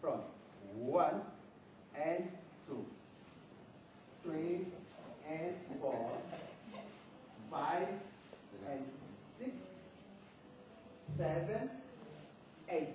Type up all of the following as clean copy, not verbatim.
front. 1 and 2, 3 and 4, 5 and 6, 7, 8.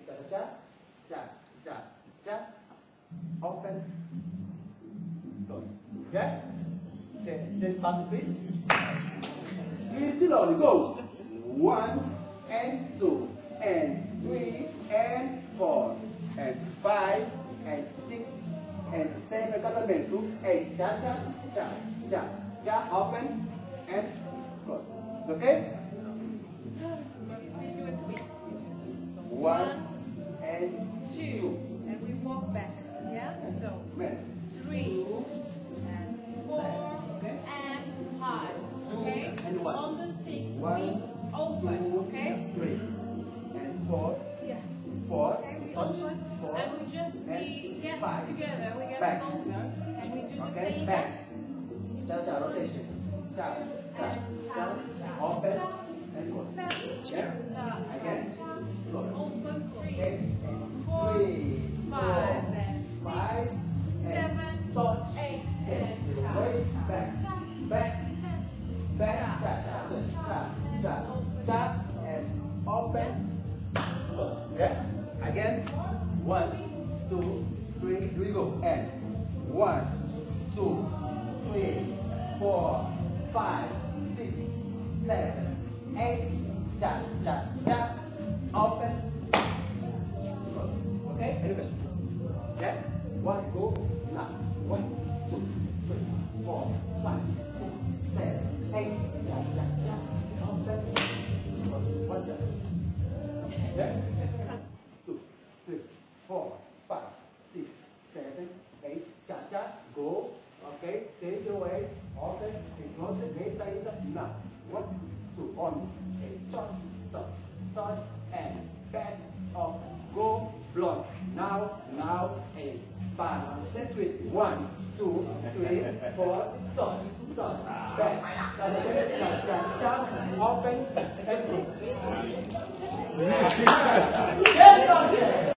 Open. Close. Okay? Change button, please. Please slowly go. 1 and 2 and 3 and 4 and 5 and 6 and 7. Casamento to 8. Open and close. Okay? We do a twist. 1 and 2. And we walk back. Yeah? So 3 and 4 and 5. Okay? And 1. On the 6th, One, we open. 2, Okay? 3 and 4. Yes. 4. Okay, we Touch. open. 4 And we get 5. together. We get Back. closer. And we do the Okay, same. back. Rotation. Open and close. Yeah. Again. Open 3, Okay. 4, 3, 5, and 5, 6, 7, touch. 8, Yes. and Way back. Back. Back. And open. Close. Yeah. Again. 1, 2, 3. Here we go. And 1, 2, 3, 4, 5, 6, 7, 8. Open. Close. Okay. Any question? Yeah. 1, go. Now. 1, 2, 3, 4, 5, 6, 7, 8. Open. Close. 1 jump. Yeah. 2, 3, 4, 5, 6, 7, 8. Go. Okay. Take your way. Open. And close the gate side. Now. 1, 2, on. Touch and back off. Go. Block. Now a balance. Set twist. 1, 2, 3, 4. Touch. Back. Open and close.